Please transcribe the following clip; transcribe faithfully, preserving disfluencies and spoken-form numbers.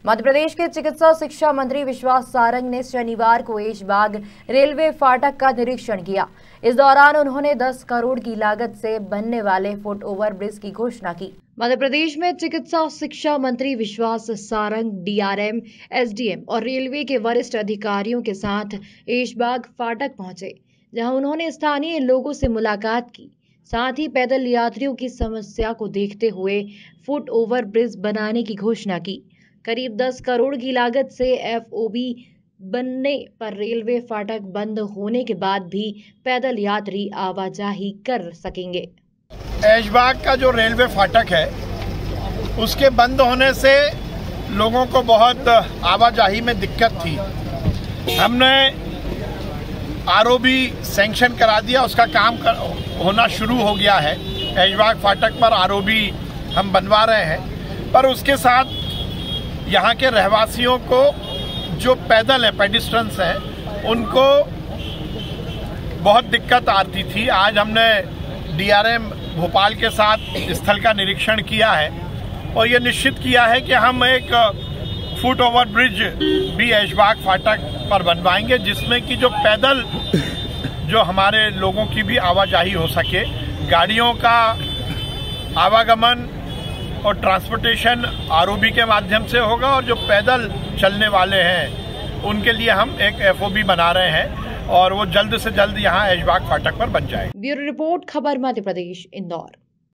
मध्य प्रदेश के चिकित्सा शिक्षा मंत्री विश्वास सारंग ने शनिवार को ऐशबाग रेलवे फाटक का निरीक्षण किया। इस दौरान उन्होंने दस करोड़ की लागत से बनने वाले फुट ओवर ब्रिज की घोषणा की। मध्य प्रदेश में चिकित्सा शिक्षा मंत्री विश्वास सारंग डीआरएम, एसडीएम और रेलवे के वरिष्ठ अधिकारियों के साथ ऐशबाग फाटक पहुंचे, जहां उन्होंने स्थानीय लोगों से मुलाकात की। साथ ही पैदल यात्रियों की समस्या को देखते हुए फुट ओवर ब्रिज बनाने की घोषणा की। करीब दस करोड़ की लागत से एफओबी बनने पर रेलवे फाटक बंद होने के बाद भी पैदल यात्री आवाजाही कर सकेंगे। ऐशबाग का जो रेलवे फाटक है उसके बंद होने से लोगों को बहुत आवाजाही में दिक्कत थी। हमने आरओबी सैंक्शन करा दिया, उसका काम कर, होना शुरू हो गया है। ऐशबाग फाटक पर आरओबी हम बनवा रहे हैं, पर उसके साथ यहाँ के रहवासियों को जो पैदल है, पेडिस्ट्रेंस हैं, उनको बहुत दिक्कत आती थी। आज हमने डीआरएम भोपाल के साथ स्थल का निरीक्षण किया है और ये निश्चित किया है कि हम एक फुट ओवर ब्रिज भी ऐशबाग फाटक पर बनवाएंगे, जिसमें कि जो पैदल जो हमारे लोगों की भी आवाजाही हो सके, गाड़ियों का आवागमन और ट्रांसपोर्टेशन आरओबी के माध्यम से होगा और जो पैदल चलने वाले हैं उनके लिए हम एक एफओबी बना रहे हैं और वो जल्द से जल्द यहाँ ऐशबाग फाटक पर बन जाए। ब्यूरो रिपोर्ट, खबर मध्य प्रदेश, इंदौर।